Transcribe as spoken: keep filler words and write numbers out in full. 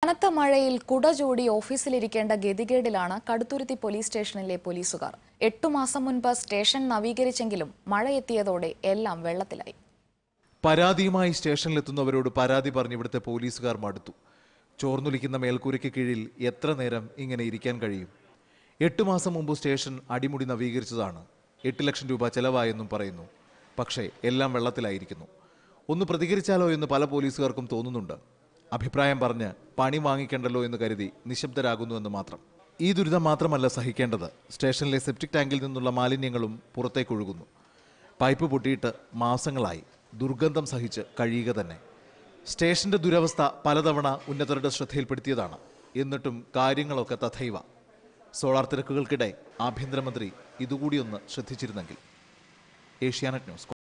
കനത്ത മഴയിൽ കുട ചൂടി ഓഫീസിലിരിക്കേണ്ട ഗതികേടിലാണ് കടുത്തുരുത്തി പോലീസ് സ്റ്റേഷനിലെ പോലീസുകാർ. എട്ടു മാസം മുൻപ് സ്റ്റേഷൻ നവീകരിച്ചെങ്കിലും മഴയെത്തിയതോടെ എല്ലാം വെള്ളത്തിലായി. പരാതിയുമായി സ്റ്റേഷനിലെത്തുന്നവരോട് പരാതി പറഞ്ഞ് ഇവിടുത്തെ പോലീസുകാർ മടുത്തു. ചോർന്നൊലിക്കുന്ന മേൽക്കൂരയ്ക്ക് കീഴിൽ എത്ര നേരം ഇങ്ങനെ ഇരിക്കാൻ കഴിയും? എട്ടു മാസം മുമ്പ് സ്റ്റേഷൻ അടിമുടി നവീകരിച്ചതാണ്. എട്ട് ലക്ഷം രൂപ ചെലവായെന്നും പറയുന്നു. പക്ഷേ എല്ലാം വെള്ളത്തിലായിരിക്കുന്നു. ഒന്ന് പ്രതികരിച്ചാലോ എന്ന് പല പോലീസുകാർക്കും തോന്നുന്നുണ്ട്. അഭിപ്രായം പറഞ്ഞ് പണി വാങ്ങിക്കേണ്ടല്ലോ എന്ന് കരുതി നിശബ്ദരാകുന്നുവെന്ന് മാത്രം. ഈ ദുരിതം മാത്രമല്ല സഹിക്കേണ്ടത്. സ്റ്റേഷനിലെ സെപ്റ്റിക് ടാങ്കിൽ നിന്നുള്ള മാലിന്യങ്ങളും പുറത്തേക്കൊഴുകുന്നു. പൈപ്പ് പൊട്ടിയിട്ട് മാസങ്ങളായി. ദുർഗന്ധം സഹിച്ച് കഴിയുക തന്നെ. സ്റ്റേഷന്റെ ദുരവസ്ഥ പലതവണ ഉന്നതരുടെ ശ്രദ്ധയിൽപ്പെടുത്തിയതാണ്. എന്നിട്ടും കാര്യങ്ങളൊക്കെ തഥൈവ. സോളാർ തിരക്കുകൾക്കിടെ ആഭ്യന്തരമന്ത്രി ഇതുകൂടിയൊന്ന് ശ്രദ്ധിച്ചിരുന്നെങ്കിൽ. ഏഷ്യാനെറ്റ് ന്യൂസ്.